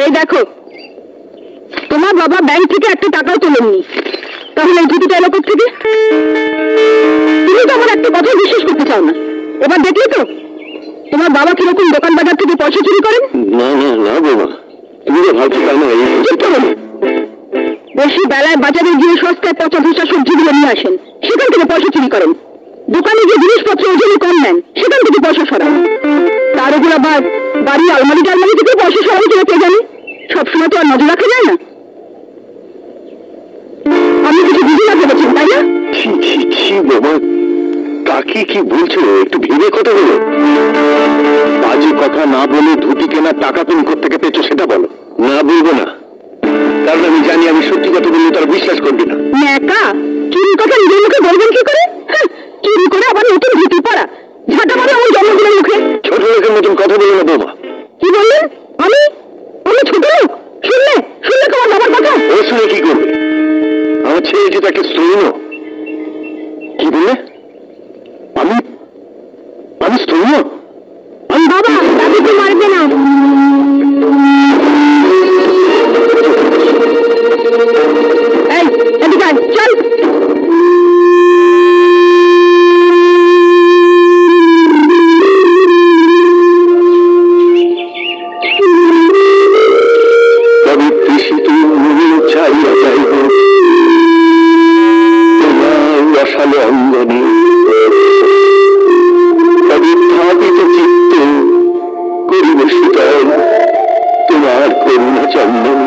এই দেখো, তোমার বাবা ব্যাংক থেকে একটা টাকাও তোলেননি, তাহলে এই ধুতিটা এলো থেকে? তুমি তো আমার একটা কথা বিশ্বাস করতে চাও না। এবার দেখলে তো তোমার বাবা কিরকম দোকান বাজার থেকে পয়সা চুরি করেন। না না না বাবা, তুমি তো ভাবছো বেশি বেলায় বাজারে গিয়ে সস্তায় পচা ধোসা সবজিগুলো নিয়ে আসেন, সেখান থেকে পয়সা চুরি করেন। দোকানে গিয়ে জিনিসপত্র ওজনে কম নেন, সেখান থেকে পয়সা সরান। তার উপর আবার বাড়ি আলমারি টালমারি থেকে পয়সা সরান কিনা কে জানি। সবসময় তো আর নজর রাখা যায় না। আপনি কিছু বুঝে না ভেবেছেন, তাই না? বাবা, কাকে কি বলছো? একটু ভেবে কথা বলো। বাজে কথা না বলে ধুতি কেনার টাকা তুমি কোত্থেকে পেয়েছো সেটা বলো। না বলবো না, কারণ আমি জানি আমি সত্যি কথা বললে তারা বিশ্বাস করবে না। ন্যাকা চুরি কথা নিজের মুখে বলবেন কি করে? চুরি করে আবার নতুন ধুতি পরা, ঝাঁটা মারে আমার জন্মদিনের মুখে। ছোট লোকের মতন কথা বলো না বাবা। কি বললেন? আমি আমি ছোট লোক? শুনলে শুনলে তোমার বাবার কথা? ও শুনে কি করবে? আমার ছেলে যে তাকে স্তৈন। কি বললে? আমি আমি স্তৈন? বাবা দাদিকে মারবে না। এই এদিকে আয়, চল। রসালো অঙ্গনে পবিত্রাপিত চিত্ত করিব শীতল তোমার করুণা চন্দনী।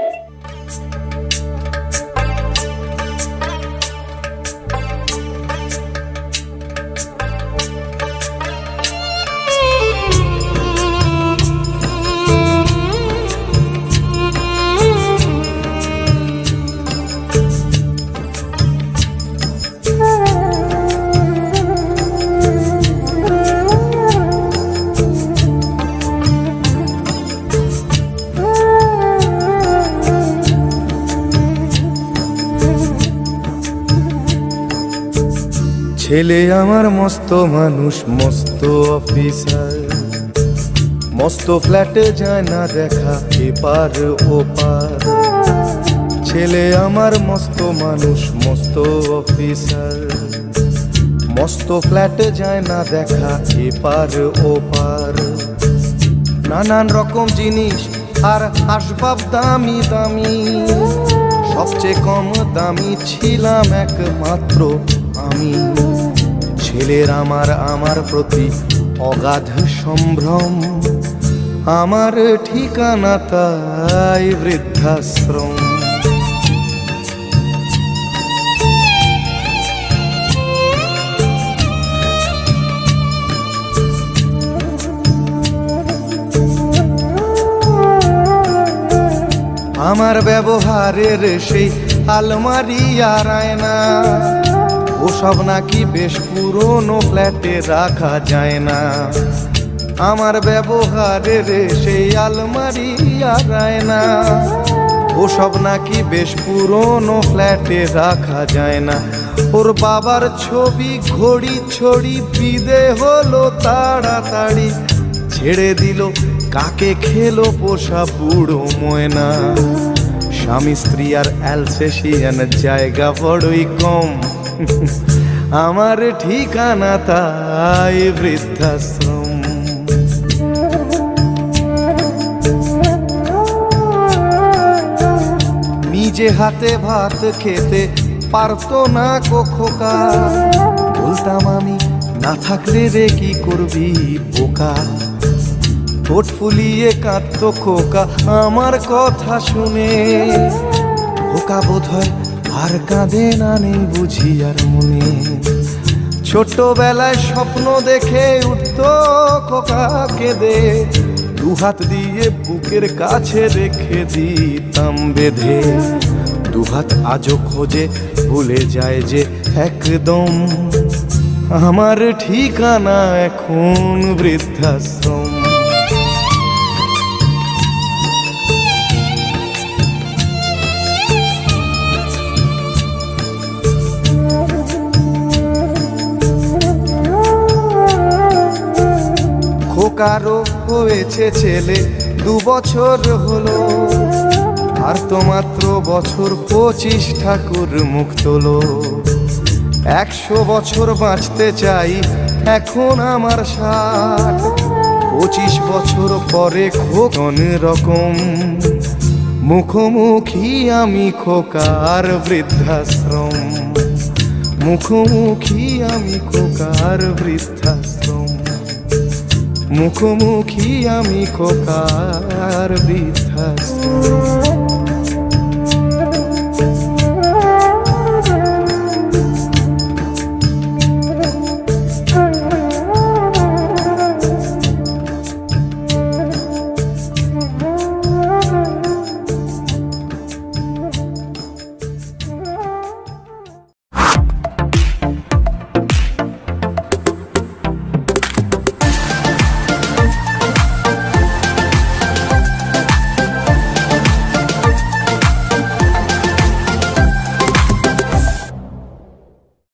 ছেলে আমার মস্ত মানুষ, মস্ত অফিসার, মস্ত ফ্ল্যাটে যায় না দেখা এপার ওপার। ছেলে আমার মস্ত মানুষ, মস্ত অফিসার, মস্ত ফ্ল্যাটে যায় না দেখা এপার ওপার। নানান রকম জিনিস আর আসবাব দামি দামি, সবচেয়ে কম দামি ছিলাম একমাত্র আমি। ছেলের আমার প্রতি অগাধ সম্ভ্রম, আমার ঠিকানা তাই বৃদ্ধাশ্রম। আমার ব্যবহারের সেই আলমারি আর আয়না, ওসব নাকি বেশ পুরনো ফ্ল্যাটে রাখা যায় না। আমার ব্যবহারের সেই আলমারি আর আয়না, ওসব নাকি বেশ পুরনো ফ্ল্যাটে রাখা যায় না। ওর বাবার ছবি ঘড়ি ছড়ি বিদে হলো তাড়াতাড়ি, ছেড়ে দিল কাকে খেলো পোষা বুড়ো ময়না। স্বামী স্ত্রী আর অ্যালসেশিয়ান জায়গা বড়ই কম, আমার ঠিকানা তাই বৃদ্ধাশ্রম। নিজে হাতে ভাত খেতে পারতো না খোকা, বলতাম আমি না থাকলে রে কি করবি বোকা। ঠোঁট ফুলিয়ে কাঁদতো খোকা আমার কথা শুনে, খোকা বোধ হয় আর কাঁদে না, নেই বুঝি আর মনে। ছোটবেলায় স্বপ্ন দেখে উঠতো খোকা কেঁদে, দুহাত দিয়ে বুকের কাছে রেখে দিতাম বেঁধে। দুহাত আজও খোঁজে ভুলে যায় যে একদম, আমার ঠিকানা এখন বৃদ্ধাশ্রম। খোকারও হয়েছে ছেলে 2 বছর হলো, আর তো মাত্র বছর 25 ঠাকুর মুখ তোলো। 100 বছর বাঁচতে চাই, এখন আমার 60। 25 বছর পরে কোন রকম মুখোমুখি আমি খোকার বৃদ্ধাশ্রম। মুখোমুখি আমি খোকার বৃদ্ধাশ্রম। মুখোমুখি আমি খোকার বৃদ্ধাশ্রম।